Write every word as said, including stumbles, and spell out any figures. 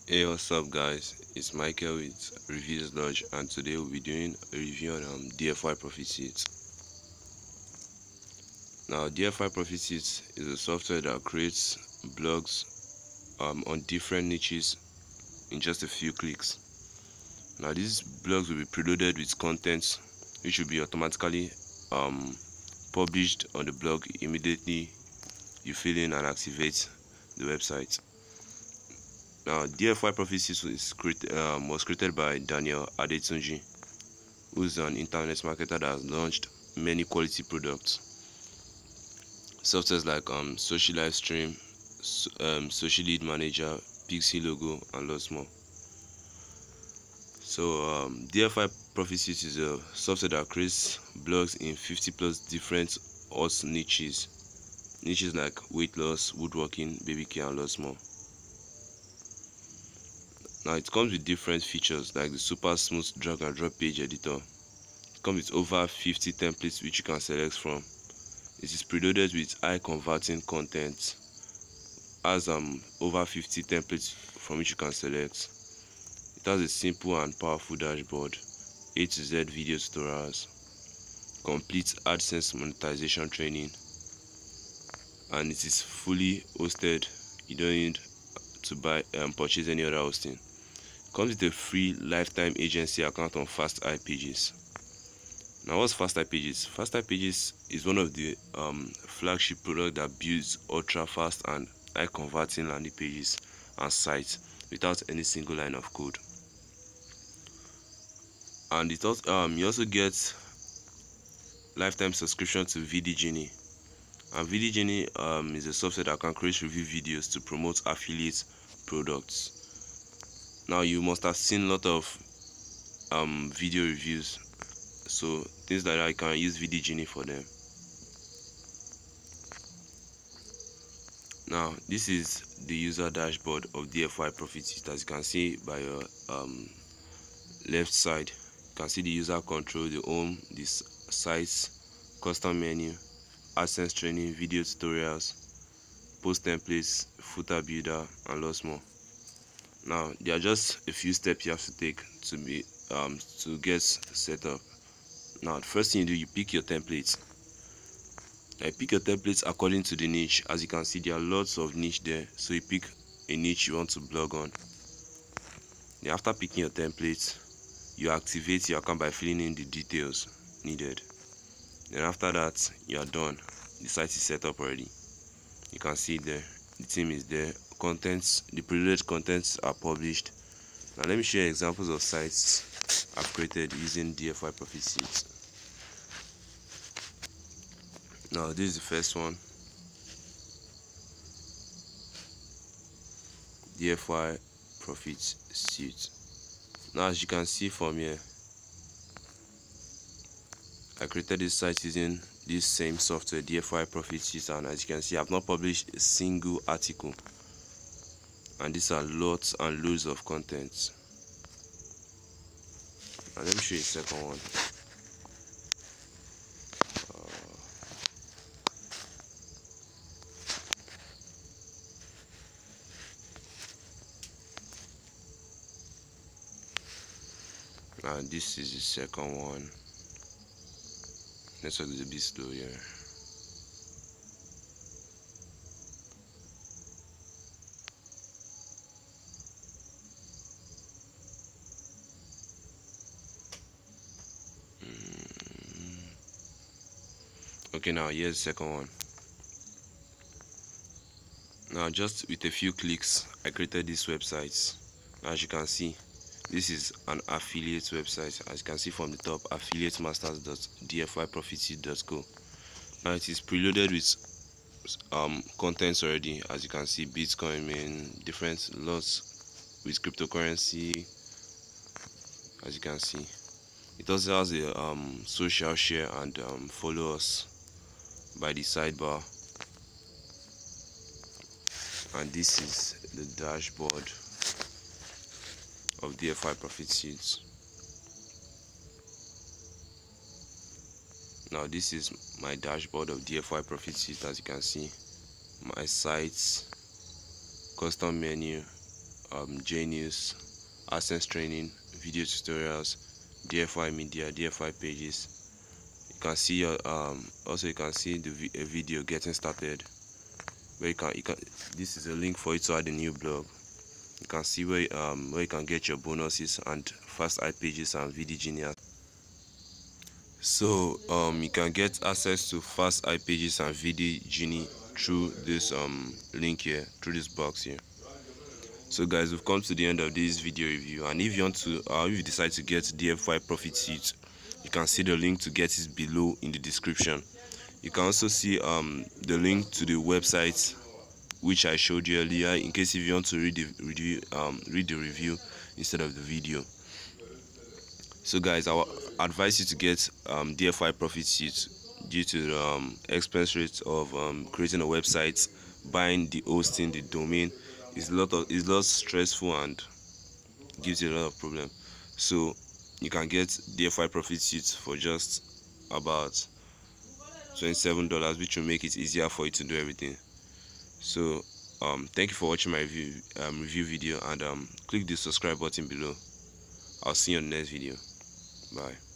Hey, what's up, guys? It's Michael with Reviews Lodge, and today we'll be doing a review on um, D F Y Profit Sheet. Now, D F Y Profit Sheet is a software that creates blogs um, on different niches in just a few clicks. Now, these blogs will be preloaded with content which will be automatically um, published on the blog immediately you fill in and activate the website. Now, D F Y Profit Sheet is create, um, was created by Daniel Adetunji, who's an internet marketer that has launched many quality products. Softwares like um, Social Livestream, so, um, Social Lead Manager, Pixie Logo, and lots more. So, um, D F Y Profit Sheet is a software that creates blogs in fifty plus different hot niches. Niches like weight loss, woodworking, baby care, and lots more. Now, it comes with different features like the super smooth drag and drop page editor. It comes with over fifty templates which you can select from. It is preloaded with high converting content, has um over fifty templates from which you can select. It has a simple and powerful dashboard, A to Z video tutorials, complete AdSense monetization training, and it is fully hosted. You don't need to buy um, purchase any other hosting. It comes with a free lifetime agency account on FastEye Pages. Now, what's FastEye Pages? FastEye Pages is one of the um, flagship products that builds ultra fast and high converting landing pages and sites without any single line of code. And it also, um, you also get lifetime subscription to V D Genie. And V D Genie um, is a software that can create review videos to promote affiliate products. Now, you must have seen a lot of um, video reviews, so things like that, you can use V D Genie for them. Now, this is the user dashboard of D F Y Profit Sheet. As you can see by your um, left side, you can see the user control, the home, the sites, custom menu, AdSense training, video tutorials, post templates, footer builder, and lots more. Now, there are just a few steps you have to take to be um, to get set up. Now, the first thing you do, you pick your templates. I pick your templates according to the niche. As you can see, there are lots of niche there, so you pick a niche you want to blog on. Then after picking your templates, you activate your account by filling in the details needed. Then after that, you are done. The site is set up already. You can see there, the theme is there. Contents, the preloaded contents are published. Now let me show you examples of sites I've created using D F Y Profit Sheet. Now this is the first one, D F Y Profit Sheet. Now, as you can see from here, I created this site using this same software, D F Y Profit Sheet, and as you can see, I've not published a single article, and these are lots and loads of content. Now let me show you the second one. Uh, and this is the second one. Network is a bit slow here. Mm. Okay, now here's the second one. Now, just with a few clicks, I created these websites. Now, as you can see, this is an affiliate website. As you can see from the top, affiliate masters dot d f y profit sheet dot co. Now it is preloaded with um contents already. As you can see, Bitcoin, main different lots with cryptocurrency. As you can see, it also has a um social share and um, follow us by the sidebar. And this is the dashboard of D F Y Profit Sheet. Now this is my dashboard of D F Y Profit Sheet. As you can see, my sites, custom menu, um, JNews, AdSense training, video tutorials, D F I media, D F I pages. You can see your um also you can see the vi a video getting started where you can you can this is a link for you to add a new blog. You can see where um where you can get your bonuses and fast eye pages and V D Genius. So um you can get access to fast eye pages and V D Genie through this um link here, through this box here. So guys, we've come to the end of this video review, and if you want to uh, if you decide to get D F I Profit Suite, you can see the link to get it below in the description. You can also see um the link to the website which I showed you earlier, in case if you want to read the review um read the review instead of the video. So guys, I advise you to get um D F I Profit Suite due to the um, expense rate of um, creating a website, buying the hosting, the domain. It's a lot of it's a lot stressful and gives you a lot of problem. So you can get D F I Profit Suite for just about twenty-seven dollars, which will make it easier for you to do everything. So um thank you for watching my review um, review video, and um click the subscribe button below. I'll see you on the next video. Bye.